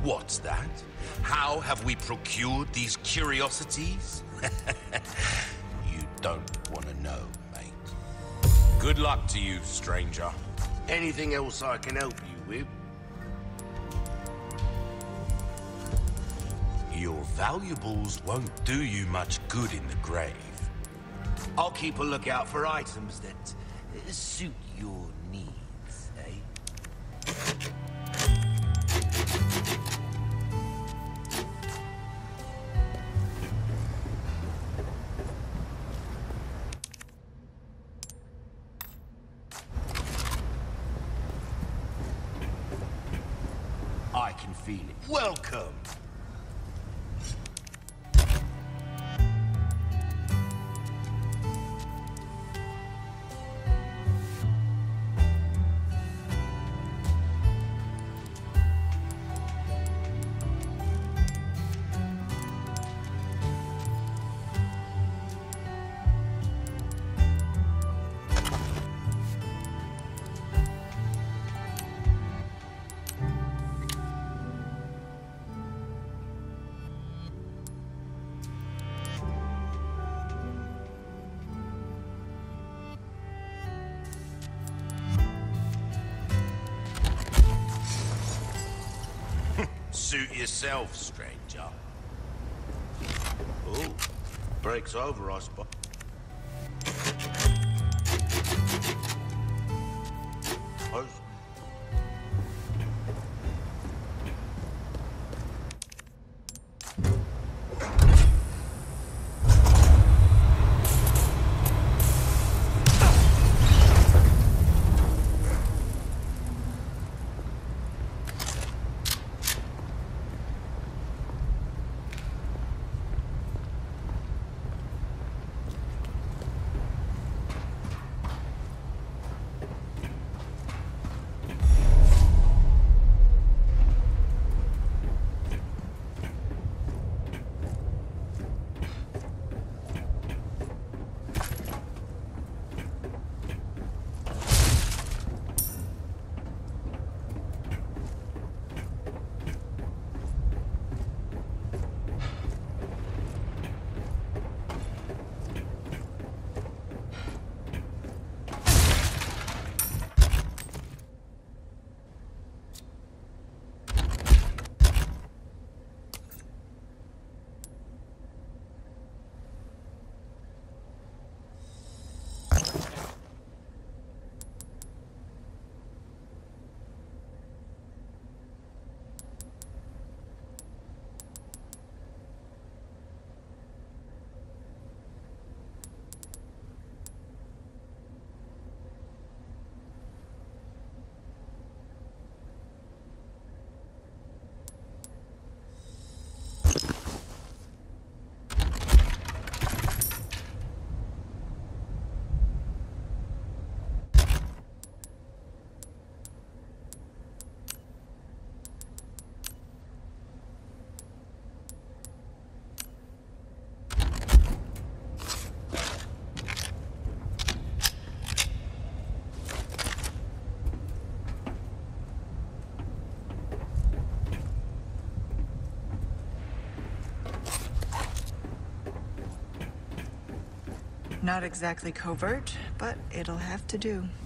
What's that? How have we procured these curiosities? You don't want to know, mate. Good luck to you, stranger. Anything else I can help you with? Your valuables won't do you much good in the grave. I'll keep a lookout for items that suit your needs, eh? I can feel it. Welcome! Suit yourself, stranger. Oh, break's over, I suppose. Not exactly covert, but it'll have to do.